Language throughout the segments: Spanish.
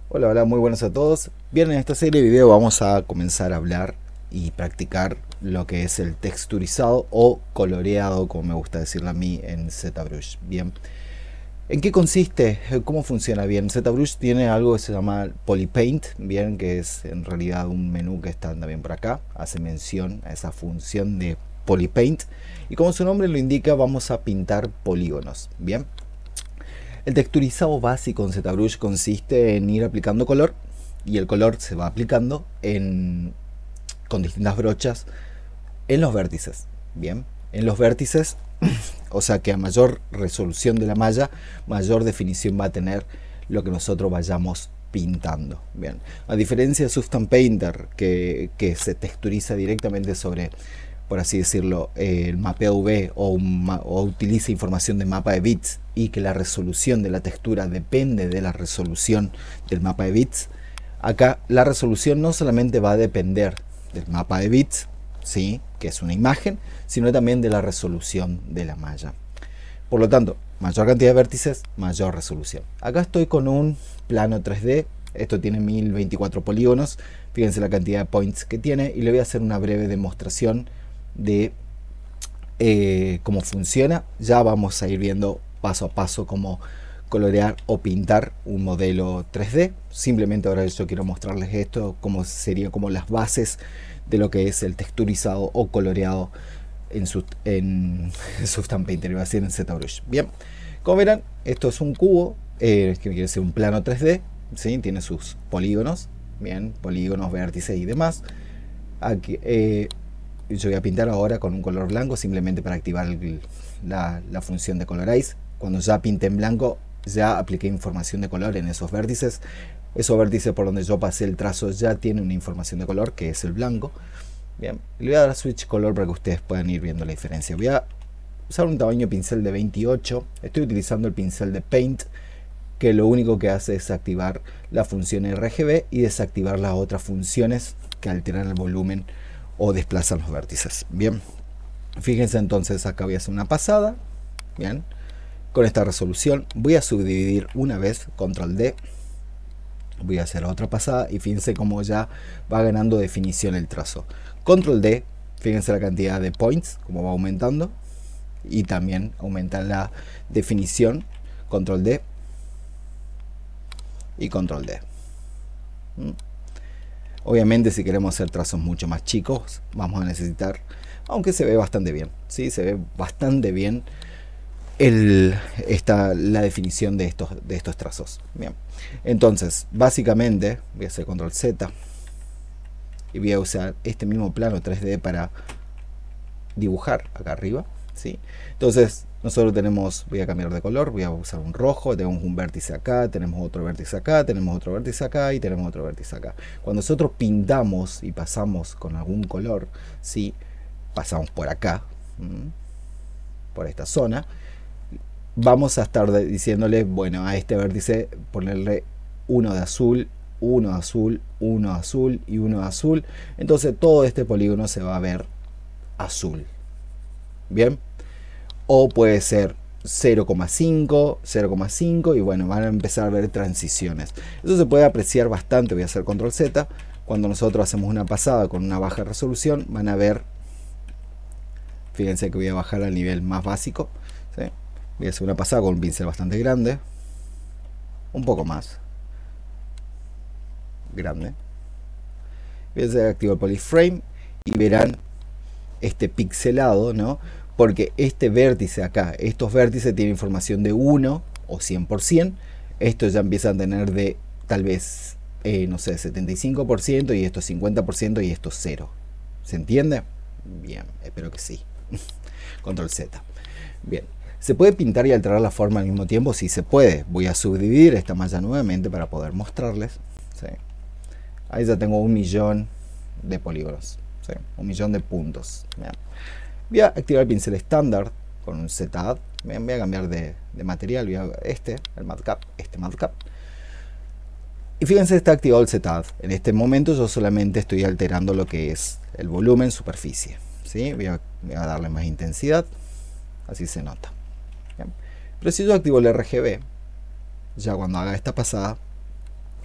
Hola, hola, muy buenas a todos. Bien, en esta serie de video vamos a comenzar a hablar y practicar lo que es el texturizado o coloreado, como me gusta decirlo a mí, en ZBrush. Bien, ¿en qué consiste? ¿Cómo funciona? Bien, ZBrush tiene algo que se llama Polypaint, bien, que es en realidad un menú que está también por acá. Hace mención a esa función de Polypaint. Y como su nombre lo indica, vamos a pintar polígonos. Bien. El texturizado básico en ZBrush consiste en ir aplicando color y el color se va aplicando con distintas brochas en los vértices. Bien, en los vértices, o sea que a mayor resolución de la malla, mayor definición va a tener lo que nosotros vayamos pintando. Bien, a diferencia de Substance Painter, que se texturiza directamente sobre, por así decirlo, el mapeo V o utiliza información de mapa de bits y que la resolución de la textura depende de la resolución del mapa de bits. Acá la resolución no solamente va a depender del mapa de bits, ¿sí?, que es una imagen, sino también de la resolución de la malla. Por lo tanto, mayor cantidad de vértices, mayor resolución. Acá estoy con un plano 3D. Esto tiene 1024 polígonos. Fíjense la cantidad de points que tiene y le voy a hacer una breve demostración de cómo funciona. Ya vamos a ir viendo paso a paso cómo colorear o pintar un modelo 3D. Simplemente ahora yo quiero mostrarles esto, cómo sería como las bases de lo que es el texturizado o coloreado en Substance Painter, iba a decir en ZBrush. Bien, como verán, esto es un cubo, que quiere decir un plano 3D, ¿sí? Tiene sus polígonos, bien, polígonos, vértices y demás. Aquí, yo voy a pintar ahora con un color blanco simplemente para activar la función de Colorize. Cuando ya pinté en blanco, ya apliqué información de color en esos vértices. Esos vértices por donde yo pasé el trazo ya tienen una información de color, que es el blanco. Bien, le voy a dar a Switch Color para que ustedes puedan ir viendo la diferencia. Voy a usar un tamaño pincel de 28. Estoy utilizando el pincel de Paint, que lo único que hace es activar la función RGB y desactivar las otras funciones que alteran el volumen o desplazan los vértices. Bien, fíjense entonces, acá voy a hacer una pasada. Bien, con esta resolución voy a subdividir una vez, control D. Voy a hacer otra pasada y fíjense cómo ya va ganando definición el trazo. Control D, fíjense la cantidad de points, cómo va aumentando. Y también aumenta la definición. Control D y Control D. Obviamente si queremos hacer trazos mucho más chicos, vamos a necesitar, aunque se ve bastante bien, ¿sí? Se ve bastante bien la definición de estos trazos. Bien, entonces básicamente voy a hacer Control Z y voy a usar este mismo plano 3D para dibujar acá arriba, ¿sí? Entonces nosotros tenemos, voy a cambiar de color, voy a usar un rojo, tenemos un vértice acá, tenemos otro vértice acá, tenemos otro vértice acá y tenemos otro vértice acá. Cuando nosotros pintamos y pasamos con algún color, ¿sí?, pasamos por acá, por esta zona, vamos a estar diciéndole, bueno, a este vértice ponerle uno de azul, uno de azul, uno de azul y uno de azul. Entonces todo este polígono se va a ver azul. Bien, o puede ser 0,5, 0,5 y bueno, van a empezar a ver transiciones. Eso se puede apreciar bastante. Voy a hacer control Z. Cuando nosotros hacemos una pasada con una baja resolución, van a ver, fíjense que voy a bajar al nivel más básico, ¿sí? Voy a hacer una pasada con un pincel bastante grande, un poco más grande. Voy a hacer activo el polyframe y verán este pixelado, ¿no? Porque este vértice acá, estos vértices tienen información de 1 o 100%. Estos ya empiezan a tener de tal vez, no sé, 75% y esto 50% y esto 0. ¿Se entiende? Bien, espero que sí. Control Z. Bien. ¿Se puede pintar y alterar la forma al mismo tiempo? Sí, se puede. Voy a subdividir esta malla nuevamente para poder mostrarles. ¿Sí? Ahí ya tengo 1.000.000 de polígonos. ¿Sí? 1.000.000 de puntos. Bien. Voy a activar el pincel estándar con un ZAD. Voy a cambiar de material. Voy a el Madcap, Madcap. Y fíjense, está activado el ZAD. En este momento yo solamente estoy alterando lo que es el volumen, superficie. ¿Sí? Voy a darle más intensidad. Así se nota. Bien. Pero si yo activo el RGB, ya cuando haga esta pasada,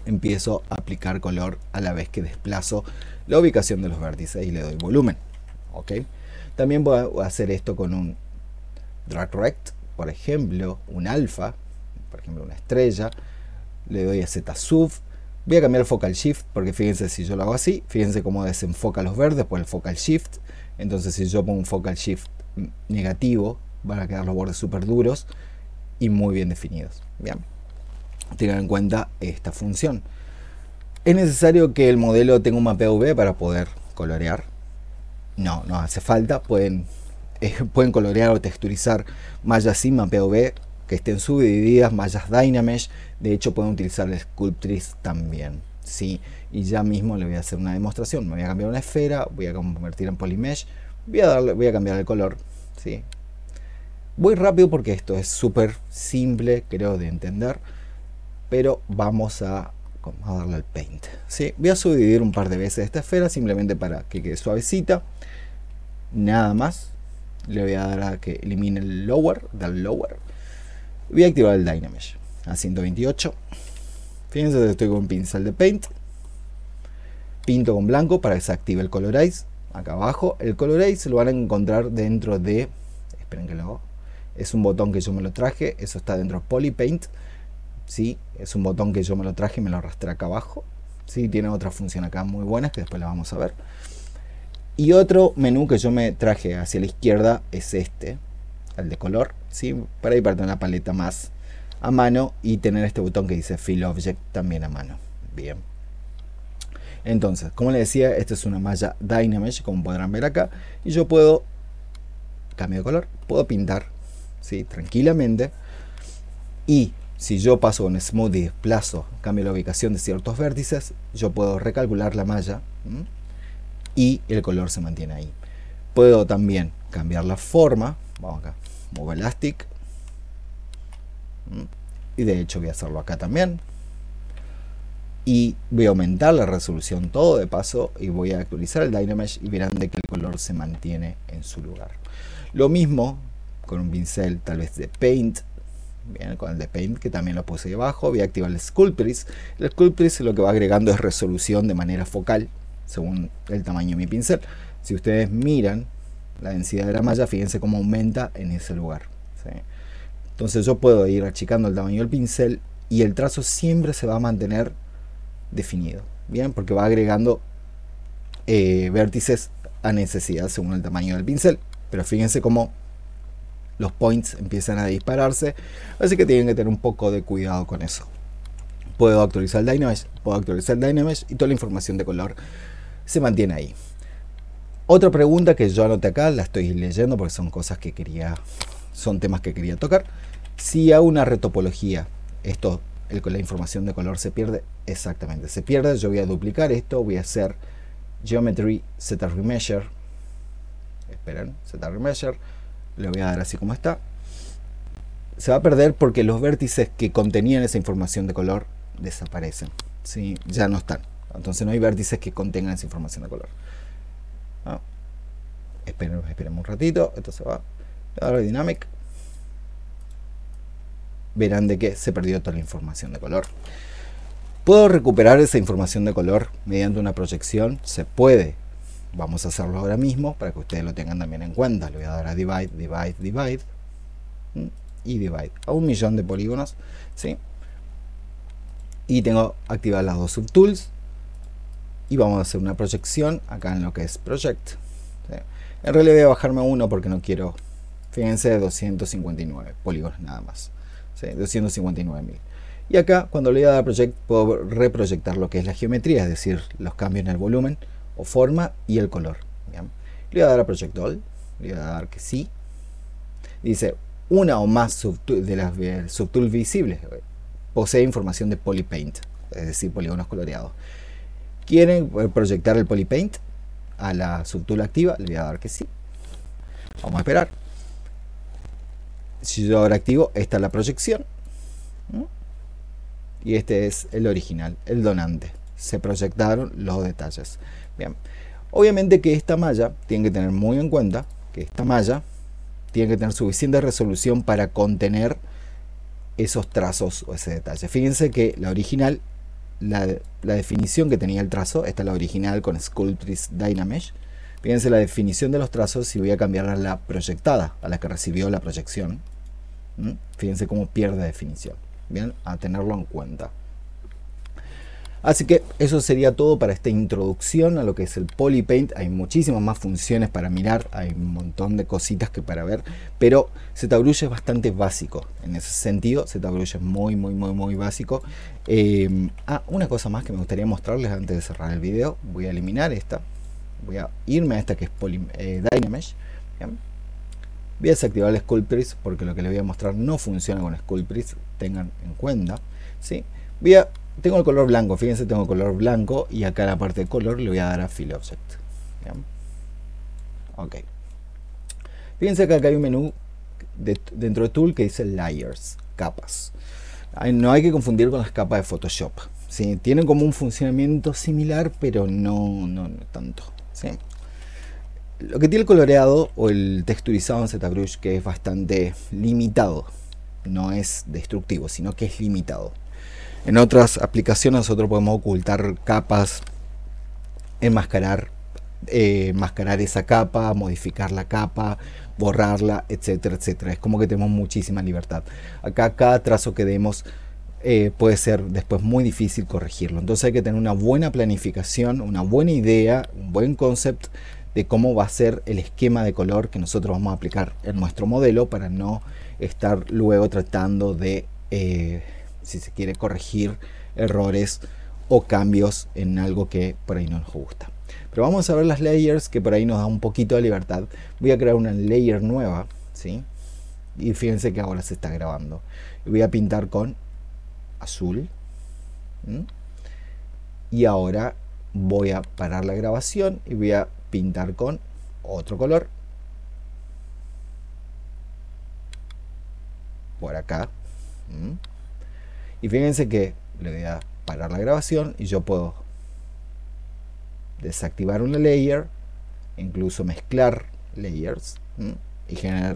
empiezo a aplicar color a la vez que desplazo la ubicación de los vértices y le doy volumen. ¿Ok? También voy a hacer esto con un drag rect, por ejemplo, un alfa, por ejemplo una estrella, le doy a Z sub, voy a cambiar el focal shift, porque fíjense si yo lo hago así, fíjense cómo desenfoca los verdes por el focal shift. Entonces si yo pongo un focal shift negativo, van a quedar los bordes súper duros y muy bien definidos. Bien, tengan en cuenta esta función. ¿Es necesario que el modelo tenga un mapeo UV para poder colorear? No, no hace falta. Pueden colorear o texturizar mallas sin mapeo UV que estén subdivididas, mallas Dynamesh. De hecho pueden utilizar el Sculptris también, ¿sí? Y ya mismo le voy a hacer una demostración. Me voy a cambiar una esfera, voy a convertir en Polymesh, voy a cambiar el color, ¿sí? Voy rápido porque esto es súper simple, creo, de entender, pero vamos a darle al Paint, ¿sí? Voy a subdividir un par de veces esta esfera simplemente para que quede suavecita, nada más. Le voy a dar a que elimine el Lower, del Lower. Voy a activar el Dynamesh a 128. Fíjense que estoy con un pincel de Paint, pinto con blanco para que se active el Colorize. Acá abajo el Colorize lo van a encontrar dentro de, esperen que lo hago, es un botón que yo me lo traje, eso está dentro de Poly Paint, ¿sí? Es un botón que yo me lo traje y me lo arrastré acá abajo, ¿sí? Tiene otra función acá muy buena que después la vamos a ver. Y otro menú que yo me traje hacia la izquierda es este, el de color, ¿sí? Para ir para tener la paleta más a mano y tener este botón que dice Fill Object también a mano. Bien. Entonces, como les decía, esta es una malla Dynamesh, como podrán ver acá, y yo puedo cambiar de color, puedo pintar, ¿sí? Tranquilamente. Y si yo paso con Smooth y desplazo, cambio la ubicación de ciertos vértices, yo puedo recalcular la malla, ¿m? Y el color se mantiene ahí. Puedo también cambiar la forma, vamos acá, Move Elastic, y de hecho voy a hacerlo acá también, y voy a aumentar la resolución todo de paso y voy a actualizar el Dynamesh y verán de que el color se mantiene en su lugar. Lo mismo con un pincel tal vez de Paint. Bien, con el de Paint, que también lo puse ahí abajo, voy a activar el Sculptris. El Sculptris lo que va agregando es resolución de manera focal según el tamaño de mi pincel. Si ustedes miran la densidad de la malla, fíjense cómo aumenta en ese lugar, ¿sí? Entonces yo puedo ir achicando el tamaño del pincel y el trazo siempre se va a mantener definido, bien, porque va agregando vértices a necesidad según el tamaño del pincel. Pero fíjense cómo los points empiezan a dispararse, así que tienen que tener un poco de cuidado con eso. Puedo actualizar el Dynamesh, y toda la información de color se mantiene ahí. Otra pregunta que yo anoté acá, la estoy leyendo porque son cosas que son temas que quería tocar. Si hago una retopología, la información de color se pierde. Exactamente, se pierde. Yo voy a duplicar esto, voy a hacer Geometry Z Remeasure. Esperen, Z Remeasure. Le voy a dar así como está. Se va a perder porque los vértices que contenían esa información de color desaparecen, ¿sí? Ya no están. Entonces no hay vértices que contengan esa información de color. ¿No? Esperen un ratito. Esto se va. Ahora Dynamic. Verán de que se perdió toda la información de color. ¿Puedo recuperar esa información de color mediante una proyección? Se puede. Vamos a hacerlo ahora mismo para que ustedes lo tengan también en cuenta. Le voy a dar a Divide, Divide, Divide. Y Divide a 1.000.000 de polígonos, ¿sí? Y tengo activadas las dos subtools. Y vamos a hacer una proyección acá en lo que es Project, ¿sí? En realidad voy a bajarme a 1 porque no quiero. Fíjense, 259 polígonos nada más, ¿sí? 259.000. Y acá cuando le voy a dar Project puedo reproyectar lo que es la geometría, es decir, los cambios en el volumen o forma y el color. Bien. Le voy a dar a Project All, le voy a dar que sí. Dice una o más de las subtools visibles posee información de Polypaint, es decir, polígonos coloreados. ¿Quieren proyectar el Polypaint a la subtool activa? Le voy a dar que sí. Vamos a esperar. Si yo ahora activo, esta es la proyección. Y este es el original, el donante. Se proyectaron los detalles. Bien. Obviamente que esta malla, tienen que tener muy en cuenta que esta malla tiene que tener suficiente resolución para contener esos trazos o ese detalle. Fíjense que la original la definición que tenía el trazo. Esta es la original con Sculptris Dynamesh. Fíjense la definición de los trazos y voy a cambiarla a la proyectada, a la que recibió la proyección. Fíjense cómo pierde definición. Bien, a tenerlo en cuenta. Así que eso sería todo para esta introducción a lo que es el Polypaint. Hay muchísimas más funciones para mirar, hay un montón de cositas que para ver, pero ZBrush es bastante básico. En ese sentido, ZBrush es muy básico. Una cosa más que me gustaría mostrarles antes de cerrar el video. Voy a eliminar esta. Voy a irme a esta que es Dynamesh. ¿Bien? Voy a desactivar el Sculptris porque lo que les voy a mostrar no funciona con Sculptris. Tengan en cuenta. ¿Sí? Tengo el color blanco, fíjense, tengo color blanco y acá en la parte de color le voy a dar a Fill Object. ¿Bien? Ok. Fíjense que acá hay un menú dentro de Tool que dice Layers, capas. No hay que confundir con las capas de Photoshop. ¿Sí? Tienen como un funcionamiento similar, pero no tanto. ¿Sí? Lo que tiene el coloreado o el texturizado en ZBrush, que es bastante limitado, no es destructivo, sino que es limitado. En otras aplicaciones nosotros podemos ocultar capas, enmascarar esa capa, modificar la capa, borrarla, etcétera, etcétera. Es como que tenemos muchísima libertad. Acá cada trazo que demos puede ser después muy difícil corregirlo. Entonces hay que tener una buena planificación, una buena idea, un buen concept de cómo va a ser el esquema de color que nosotros vamos a aplicar en nuestro modelo para no estar luego tratando de... si se quiere corregir errores o cambios en algo que por ahí no nos gusta. Pero vamos a ver las layers, que por ahí nos da un poquito de libertad. Voy a crear una layer nueva, ¿sí? Y fíjense que ahora se está grabando. Y voy a pintar con azul. Y ahora voy a parar la grabación y voy a pintar con otro color. Por acá. Y fíjense que le voy a parar la grabación y yo puedo desactivar una layer, incluso mezclar layers y generar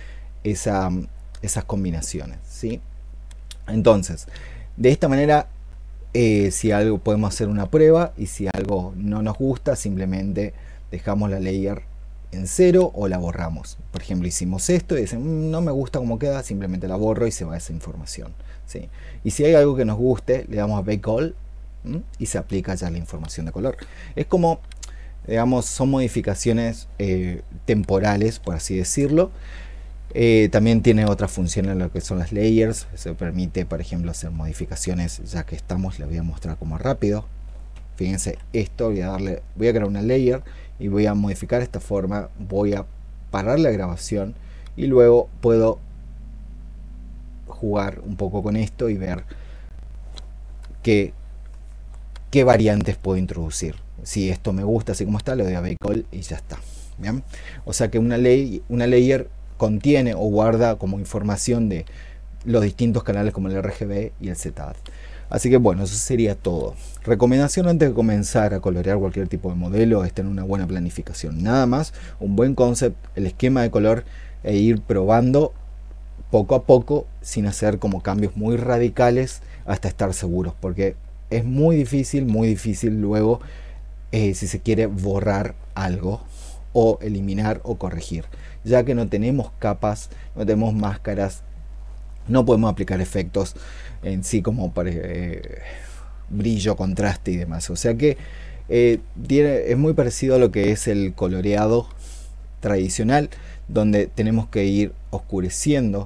esas combinaciones, ¿sí? Entonces, de esta manera, si algo podemos hacer una prueba y si algo no nos gusta, simplemente dejamos la layer en cero o la borramos. Por ejemplo, hicimos esto y dicen no me gusta cómo queda, simplemente la borro y se va esa información. ¿Sí? Y si hay algo que nos guste, le damos a Bake All y se aplica ya la información de color. Es como, digamos, son modificaciones temporales, por así decirlo. También tiene otras funciones en lo que son las layers. Se permite, por ejemplo, hacer modificaciones. Ya que estamos, les voy a mostrar como rápido. Fíjense, esto voy a crear una layer y voy a modificar esta forma. Voy a parar la grabación y luego puedo jugar un poco con esto y ver qué variantes puedo introducir. Si esto me gusta así como está, le doy a Bake All y ya está. ¿Bien? O sea que una layer contiene o guarda como información de los distintos canales como el RGB y el ZAD. Así que bueno, eso sería todo. Recomendación antes de comenzar a colorear cualquier tipo de modelo es tener una buena planificación. Nada más, un buen concept, el esquema de color e ir probando poco a poco sin hacer como cambios muy radicales hasta estar seguros. Porque es muy difícil luego si se quiere borrar algo o eliminar o corregir. Ya que no tenemos capas, no tenemos máscaras, no podemos aplicar efectos en sí como brillo, contraste y demás. O sea que es muy parecido a lo que es el coloreado tradicional, donde tenemos que ir oscureciendo,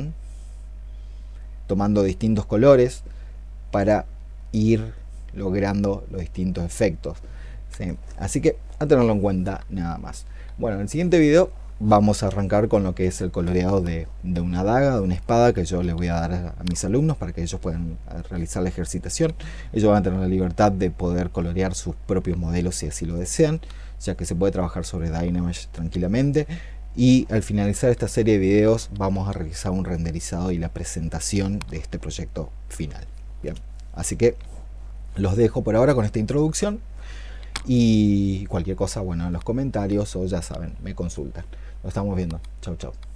tomando distintos colores para ir logrando los distintos efectos. ¿Sí? Así que a tenerlo en cuenta nada más. Bueno, en el siguiente video vamos a arrancar con lo que es el coloreado de una daga, de una espada, que yo les voy a dar a mis alumnos para que ellos puedan realizar la ejercitación. Ellos van a tener la libertad de poder colorear sus propios modelos si así lo desean, ya que se puede trabajar sobre Dynamesh tranquilamente. Y al finalizar esta serie de videos vamos a realizar un renderizado y la presentación de este proyecto final. Bien, así que los dejo por ahora con esta introducción. Y cualquier cosa, bueno, en los comentarios o ya saben, me consultan. Nos estamos viendo. Chau, chau.